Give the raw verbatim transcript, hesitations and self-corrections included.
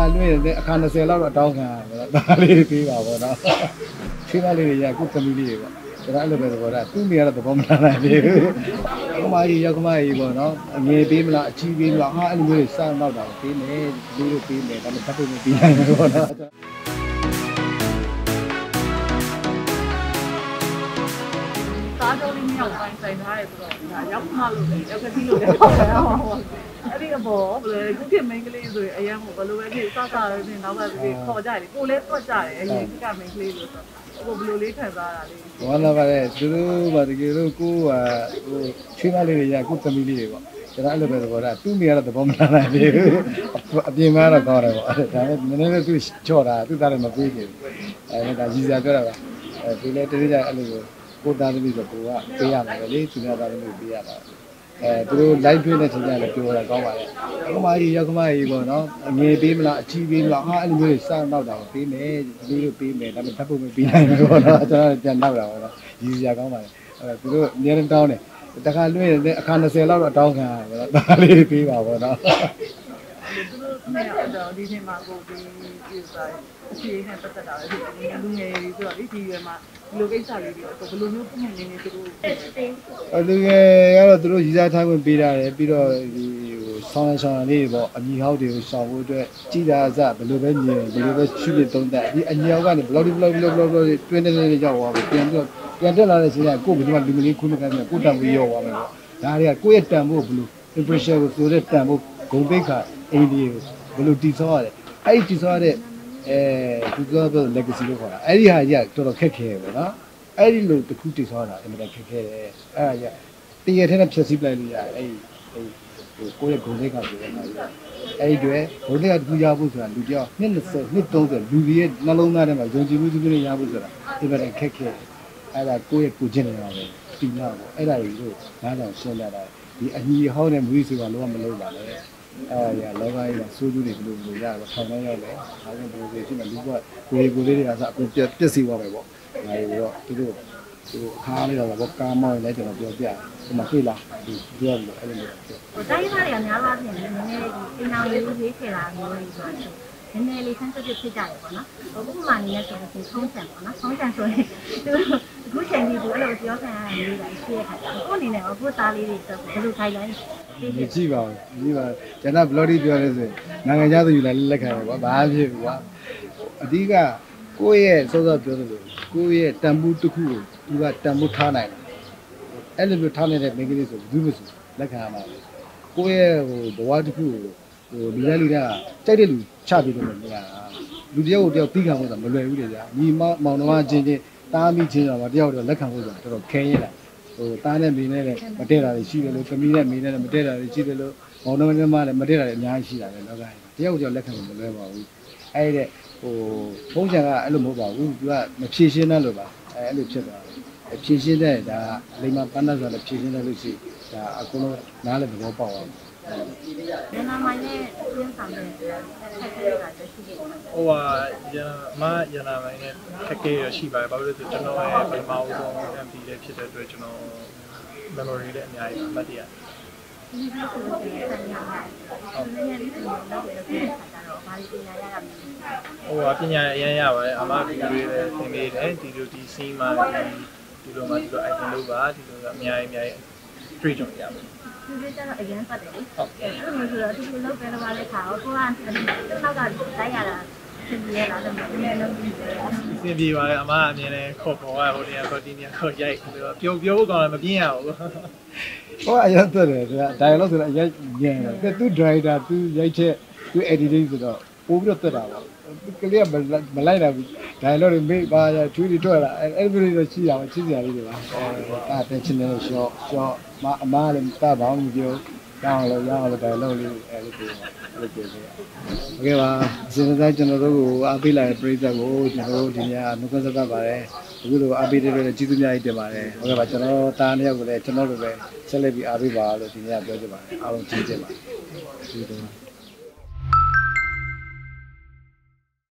လွင့်တဲ့အခါ၂၀လောက်တော့တောင်းခံရတယ်ဒါလေးပြီးပါဘောနော်ခေတ်လေးတွေရကုသမီးလေးတွေပေါ့ကျွန်တော်အဲ့လိုပဲသဘောထားသူ့မိကတော့သဘောမထားနိုင်ဘူးကမကြီးရောက်ကမကြီးပေါ့နော်အငယ်ပေးမလားအချီးပေးမလားဟာအဲ့လိုမျိုးတွေစတော့တာပေးမယ်လူတို့ပေးမယ်ဒါပေမဲ့ဓာတ်ပုံမပေးနိုင်ဘူးပေါ့နော်သားတော်လေးမြောက်ပိုင်းဆိုင်ထားရဲဆိုတော့ဒါရောက်မှလို့လေရောက်ကတိလို့လည်းခေါ်ရအောင်အဲ့ဒီအပေါ်ဘယ်လိုခုခေတ်မိန်းကလေးဆိုရင်အရင်ကဘယ်လိုပဲဖြစ်စစရင်းနောက်ကဒီခေါ်ကြတယ်ကိုလည်းတွက်ကြတယ်အရင်ကမိန်းကလေးလို့ဆိုတော့ဘယ်လိုလေးခံစားရတာလေးဝမ်းသာပါတယ်သူတို့ကတကယ်လို့ကိုကဟိုချွေးမလေးတွေရကုသမီးလေးတွေပေါ့ကျွန်တော်အဲ့လိုပဲသဘောထားသူ့မိကတော့သဘောမထားနိုင်ဘူးအပြင်မှာတော့ကောင်းတယ်ပေါ့ဒါပေမဲ့နည်းနည်းလေးသူချော့တာသူ့သားလည်းမပေးဘူးအဲဒါကြီးစားပြောတာပါအဲဒီလေတတိယအဲ့လိုကိုသားသမီးဆိုကိုကပေးရမှာပဲလေသူများသားသမီးပေးရမှာအဲသူတို့ live တွေ့တဲ့ချိန်ကျလည်းပြောတာကောင်းပါလေကမကြီးရောက်ကမကြီးပေါ့နော်အငယ်ပေးမလားအချီးပေးမလားဟာအဲ့လိုမျိုးတွေစတော့တာပေးမယ်လူတို့ပေးမယ်ဒါပေမဲ့ဓာတ်ပုံမပေးနိုင်ဘူးပေါ့နော်ကျွန်တော်ပြန်တော့တာပေါ့နော်ရည်စရာကောင်းပါလေအဲသူတို့အများနဲ့တောင်းတယ်တခါလွင့်တဲ့အခါ၂၀လောက်တော့တောင်းခံရတယ်ဒါလေးပေးပါပေါ့နော်သူတို့နဲ့တော့ဒီချိန်မှာကိုဒီဒီစားအစီအစဉ်ပတ်သက်တာပဲဒီလူငယ်တွေဆိုတော့ဒီဒီရွယ်မှာဒီလိုကိစ္စလေးတွေတော့ဘယ်လိုမျိုးပုံနေနေသူတို့အလူငယ်ကတော့သူတို့ရည်စားထားခွင့်ပေးရတယ်ပြီးတော့ဒီဟိုဆောင်းဆောင်းလေးပေါ့အညီဟောက်တွေကိုရှောင်ဖို့အတွက်ကြည်တာအစဘယ်လိုပဲမြင်ဘယ်လိုပဲရှုပြသုံးသက်ဒီအညီဟောက်ကနေဘလောက်ဒီဘလောက်ဘလောက်ဘလောက်တွင်းနေနေရောက်သွားပြီပြန်ပြီးတော့ပြန်တက်လာတဲ့ချိန်ကကိုယ်ဘယ်လိုမှလူမလေးခုမကမ်းပြန်ကိုတန်ဖို့ရောက်သွားမယ်ပေါ့ဒါတွေကကိုယ့်ရဲ့တန်ဖို့ဘယ်လို impression ကိုဆိုတဲ့တန်ဖို့ဂုံပိတ်ခါအိန္ဒိယကိုဘယ်လိုတည်ဆောက်ရလဲအဲ့ဒီတည်ဆောက်ရတဲ့အဲသူကပြော legacy လို့ခေါ်တာအဲ့ဒီဟာကြီးကတော်တော်ခက်ခဲပဲနော်အဲ့ဒီလိုတစ်ခုတည်ဆောက်တာအင်မတန်ခက်ခဲတယ်အဲ့ဒါကြီးတည်ရတဲ့ဖြည့်ဆည်းပလိုက်လို့ရတယ်အဲ့ဒီဟိုကိုယ့်ရဲ့ဂုံပိတ်ခါဆိုတဲ့ဟာကြီးအဲ့ဒီတွေဂုံပိတ်ခါတစ်ခုရဖို့ဆိုတာလူတယောက်နှစ်၂၀နှစ်၃၀လူကြီးရဲ့နှလုံးသားထဲမှာယုံကြည်မှုသူတွေရဖို့ဆိုတာအင်မတန်ခက်ခဲအဲ့ဒါကိုယ့်ရဲ့ကိုကျင့်နေတာပဲပြီးတော့အဲ့ဒါကြီးတို့နားထောင်ရှင်းပြတာဒီအညီဟောင်းတဲ့မွေးဆိုတာလုံးဝမလုပ်ပါနဲ့အဲ့ရလောကကြီးကစိုးကျူးတွေဘယ်လိုလိုရတော့ထောင်နှောင်းရောက်တယ်ဒါကြောင့်ဘယ်လိုဖြစ်မှလူကကိုယ်ကိုယ်လေးတွေကစအကုန်ပြက်ပြက်စီသွားမယ်ပေါ့ဒါတွေတော့သူတို့သူတို့အခါလေးတော့ဘောကားမောင်းလိုက်ကျွန်တော်ပြောပြဒီမှာတွေ့လားဒီပြောလို့အဲ့လိုမျိုးဟိုတိုင်းသားတွေကများသွားပြင်နည်းနည်းဒီအိမ်အောင်ရေးရေးထည့်တာမျိုးတွေဆိုတော့နည်းနည်းလေးဆန်းစစ်ဖြစ်ကြတယ်ပေါ့နော်ဟိုဥပမာနည်းနဲ့ဆိုရင်ထုံးစံပေါ့နော်ထုံးစံဆိုရင်သူအခုချိန်ကြီးသူအဲ့လိုပြောခံရတဲ့မျိုးတွေရှိရခါကျကိုအနေနဲ့အခုသားလေးတွေဆိုဘယ်လိုခိုင်းလဲမကြည့်ပါဘူးကြည့်ပါကျွန်တော် blog ပြောရဲဆိုနိုင်ငံခြားသူယူလာလက်ခံရကွာဘာဖြစ်ဘူးကွာအဓိကကိုယ့်ရဲ့စောစောပြောသလိုကိုယ့်ရဲ့တန်ဖိုးတစ်ခုကိုသူကတန်ဖိုးထားနိုင်တယ်အဲ့လိုမျိုးထားနေတဲ့မိန်းကလေးဆိုဘူးမဆိုလက်ခံရမှာပဲကိုယ့်ရဲ့ဟိုဘဝတစ်ခုကိုဟိုလူတိုင်းလူတိုင်းကြိုက်တဲ့လူချပြီးတော့မရတာလူတယောက်ကိုတယောက်ပြီးခံဖို့ဆိုတာမလွယ်ဘူးလေကြာညီမမောင်နှမချင်းချင်းတားမိချင်းတော့တယောက်တော့လက်ခံဖို့ဆိုတာတော်တော်ခဲရင်လာဟိုတားနဲ့မိနဲ့လည်းမတည့်တာတွေရှိတယ်လို့သမီးနဲ့မိနဲ့လည်းမတည့်တာတွေရှိတယ်လို့မောင်နှမနဲ့မလည်းမတည့်တာတွေအများကြီးရှိတာပဲလောကကြီးတယောက်တယောက်လက်ခံဖို့မလွယ်ပါဘူးအဲ့တဲ့ဟိုဘုန်းချံကအဲ့လိုမဟုတ်ပါဘူးသူကမဖြည့်ရှင်းတတ်လို့ပါအဲ့အဲ့လိုဖြစ်သွားတယ်ဖြည့်ရှင်းတဲ့ဒါလိမ္မာပန်းတ်ဆိုတော့ဖြည့်ရှင်းတဲ့လို့ရှိဒါအကုန်လုံးနားလည်းသဘောပေါက်အောင်မြန်မာမိုင်းနဲ့ပြင်းဆောင်တဲ့ခက်ခဲတာရှိတယ်ဟိုဟာရမရနာမိုင်းနဲ့ခက်ခဲရရှိပါတယ်ဘာလို့လဲဆိုကျွန်တော်ရဲ့ပထမဦးဆုံး M P လေးဖြစ်တဲ့အတွက်ကျွန်တော် memory လည်းအများကြီးမှတ်တရဒီလိုဆိုရင်ဆက်ရအောင်။ဒီနေ့လေးဆိုတော့တော့ပြန်ခါကြတော့ဘာလို့ပညာရရမလဲ။ဟိုဟာပညာအရင်ရပါတယ်အမဗီဒီယိုတွေလည်းသင်ပေးတယ်ဒီလိုဒီ scene မှာဒီလိုမှဒီလို item လုပ်ပါဒီလိုအများကြီးအများကြီးတွေ့ကြရပါတယ်ဒီလိုကျတော့အရင်ဖတ်တယ်လေ။ဟုတ်ကဲ့အဲ့လိုဆိုတော့ဒီလိုလုပ်ပေးတော့လည်းခါတော့ကိုကနောက်ကတိုက်ရတာဖြစ်ရတာလည်းမင်းလုံးပြီးတယ်။သင်ပြေပါတယ်အမအမြင်နဲ့ခေါ်ခေါ်ရဟိုနေရာခေါ်ဒီနေရာခေါ်ရိုက်ပြီးတော့ပြောပြောဖို့ကောင်းတယ်မပြင်းရဘူး။ဟောအရင်တက်တယ်သူက dialogue ဆိုတော့အရင်ညံတယ်သူ director သူရိုက်ချက်သူ editing ဆိုတော့ပို့ပြီးတော့တက်တာပေါ့။ကလေးကမလိုက်တာဘူး dialogue တွေမေ့ပါရချွေးတွေထွက်လာအဲ့လိုမျိုးတွေရှိတာပဲချစ်စရာလေးတွေပါ။အဲအဲ့ tension နဲ့ short short မအမားလည်းတဘောင်းမပြောရအောင်လို့ရအောင်လို့ dialogue လေးအဲ့လိုပြောအဲ့လိုပြောခဲ့။โอเคပါစဉ်းစားကျွန်တော်တို့ကိုအားပေးလာတဲ့ပရိသတ်ကိုကျွန်တော်တို့ဒီညနှုတ်ဆက်ပတ်ပါတယ်အခုလိုအားပေးတဲ့အတွက်ကျေးဇူးများကြီးတင်ပါတယ်ဟုတ်ကဲ့ပါကျွန်တော်တားနှစ်ယောက်ကိုလည်းကျွန်တော်တို့ပဲဆက်လက်ပြီးအားပေးပါလို့ဒီညပြောချင်ပါတယ်အားလုံးကျေးဇူးတင်ပါတယ်ကျေးဇူးတင်ပါ